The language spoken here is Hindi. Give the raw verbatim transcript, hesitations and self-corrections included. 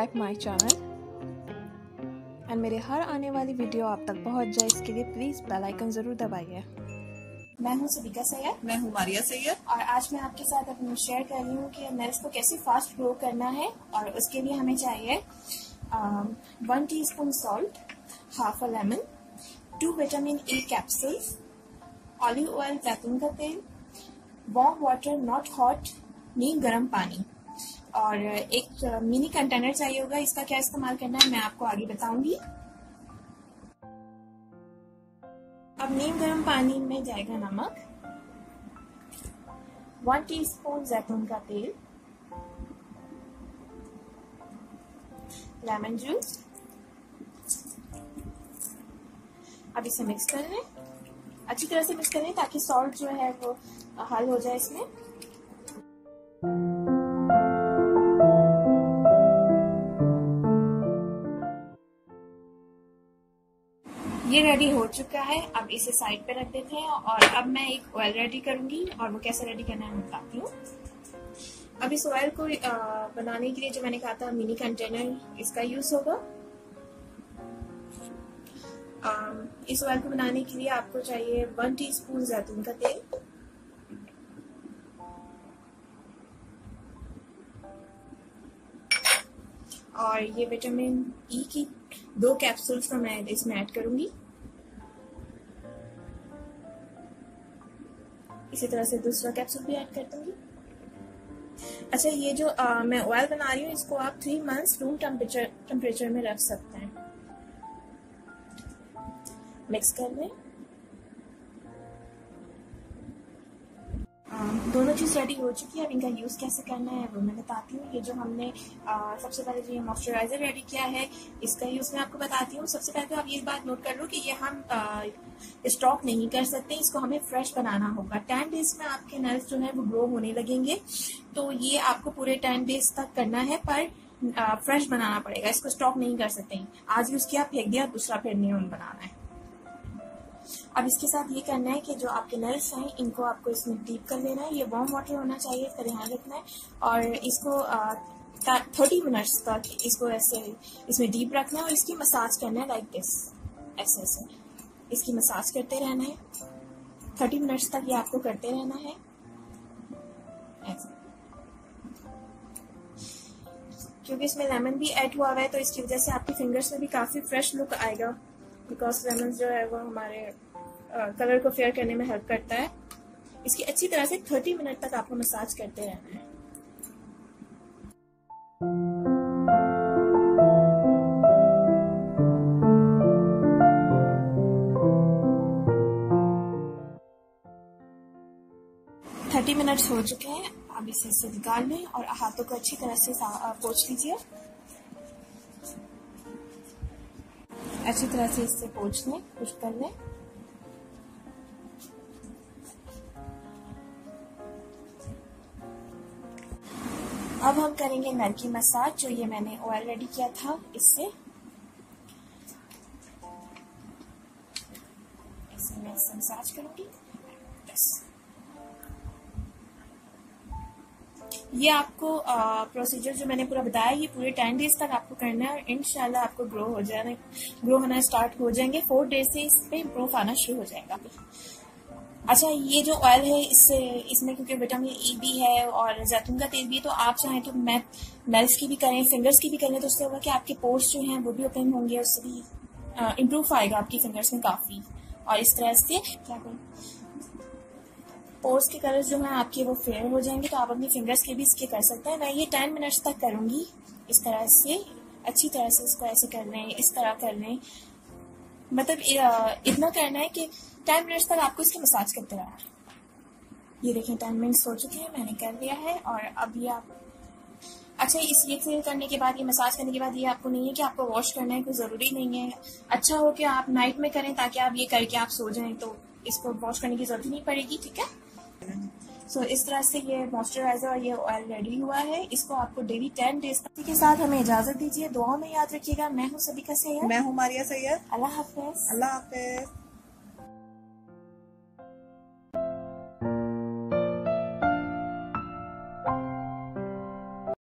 सब्सक्राइब माय चैनल एंड मेरे हर आने वाली वीडियो आप तक पहुंच जाए, इसके लिए प्लीज़ बेल आइकन ज़रूर दबाइए। मैं हूं सबिका सैयद। मैं हूं मारिया सैयद। और आज मैं आपके साथ अपनी शेयर कर रही हूँ कि नेल्स को कैसे फास्ट ग्रो करना है। और उसके लिए हमें चाहिए one teaspoon salt, half a lemon, two vitamin A capsules, olive oil जैतून का तेल, वार्म वाटर नॉट हॉट, नीम गर्म पानी, और एक मिनी कंटेनर चाहिए होगा। इसका क्या इस्तेमाल करना है मैं आपको आगे बताऊंगी। अब नीम गर्म पानी में जाएगा नमक, वन टीस्पून जैतून का तेल, लेमन जूस। अब इसे मिक्स कर लें, अच्छी तरह से मिक्स कर लें ताकि सॉल्ट जो है वो हल हो जाए इसमें। ये रेडी हो चुका है। अब इसे साइड पे रख देते हैं और अब मैं एक ऑयल रेडी करूंगी और वो कैसे रेडी करना है मैं बताती हूँ। अब इस ऑयल को बनाने के लिए जो मैंने कहा था मिनी कंटेनर, इसका यूज होगा। इस ऑयल को बनाने के लिए आपको चाहिए वन टीस्पून जैतून का तेल, और ये विटामिन ई की दो कैप्सूल्स को मैं इसमें ऐड करूंगी। इसी तरह से दूसरा कैप्सूल भी ऐड कर दूंगी। अच्छा, ये जो आ, मैं ऑयल बना रही हूँ इसको आप three months room temperature temperature में रख सकते हैं। मिक्स कर लें। दोनों चीज़ रेडी हो चुकी है। अब इनका यूज़ कैसे करना है वो मैं बताती हूँ। ये जो हमने आ, सबसे पहले जो ये मॉइस्चराइजर रेडी किया है इसका यूज़ मैं आपको बताती हूँ। सबसे पहले तो आप ये बात नोट कर लो कि ये हम स्टॉक नहीं कर सकते, इसको हमें फ्रेश बनाना होगा। टेन डेज में आपके नेल्स जो है वो ग्रो होने लगेंगे, तो ये आपको पूरे टेन डेज तक करना है, पर आ, फ्रेश बनाना पड़ेगा। इसको स्टॉक नहीं कर सकते। आज यूज़ किया फेंक दिया, दूसरा फिर न्यू बनाना है। अब इसके साथ ये करना है कि जो आपके नेल्स हैं इनको आपको इसमें डीप कर लेना है। ये वार्म वाटर होना चाहिए, इसका ध्यान रखना है। और इसको थर्टी मिनट्स तक इसको ऐसे इसमें डीप रखना है और इसकी मसाज करना है लाइक दिस, ऐसे ऐसे इसकी मसाज करते रहना है। थर्टी मिनट्स तक ये आपको करते रहना है ऐसे। क्योंकि इसमें लेमन भी ऐड हुआ हुआ है तो इसकी वजह से आपकी फिंगर्स में भी काफी फ्रेश लुक आएगा, बिकॉज लेमन जो है वो हमारे कलर को फेयर करने में हेल्प करता है। इसकी अच्छी तरह से थर्टी मिनट तक आपको मसाज करते रहना है। थर्टी मिनट्स हो चुके हैं। अब इसे इससे निकाल लें और हाथों को अच्छी तरह से पोंछ लीजिए। अच्छी तरह से इससे पोंछ लें, खुश कर लें। अब हम करेंगे नल की मसाज, जो ये मैंने ऑयल रेडी किया था इससे। इसे मैं इससे मसाज करूंगी। बस ये आपको प्रोसीजर जो मैंने पूरा बताया ये पूरे टेन डेज तक आपको करना है और इंशाल्लाह आपको ग्रो हो जाना ग्रो होना स्टार्ट हो जाएंगे। फोर डेज से इस पे इम्प्रूव आना शुरू हो जाएगा। अच्छा, ये जो ऑयल है इससे इसमें क्योंकि विटामिन ई भी है और जैतून का तेल भी है, तो आप चाहें तो मैं नेल्स की भी करें, फिंगर्स की भी करें, तो उससे होगा कि आपके पोर्स जो हैं वो भी ओपन होंगे, उससे भी इम्प्रूव आएगा आपकी फिंगर्स में काफी। और इस तरह से क्या करें, पोर्स के कलर्स जो हैं आपके वो फेयर हो जाएंगे, तो आप अपनी फिंगर्स के भी इसके कर सकते हैं। मैं ये टेन मिनट्स तक करूंगी इस तरह से। अच्छी तरह से इसको ऐसे कर लें, इस तरह कर लें, मतलब इतना करना है कि टेन मिनट्स तक आपको इसकी मसाज करते रहना है। ये देखें टेन मिनट्स हो चुके हैं, मैंने कर लिया है। और अब ये आप अच्छा इस ये फेल करने के बाद, ये मसाज करने के बाद ये आपको नहीं है कि आपको वॉश करना है, कोई जरूरी नहीं है। अच्छा हो कि आप नाइट में करें ताकि आप ये करके आप सो जाएं, तो इसको वॉश करने की जरूरत नहीं पड़ेगी। ठीक है। सो so, इस तरह से ये मॉइस्चराइजर और ये ऑयल रेडी हुआ है। इसको आपको डेली टेन डेज तक के साथ हमें इजाजत दीजिए। दुआ में याद रखिएगा। मैं हूँ सबिका सैयद। मैं हूँ मारिया सैयद। अल्लाह हाफिज। अल्लाह हाफिज।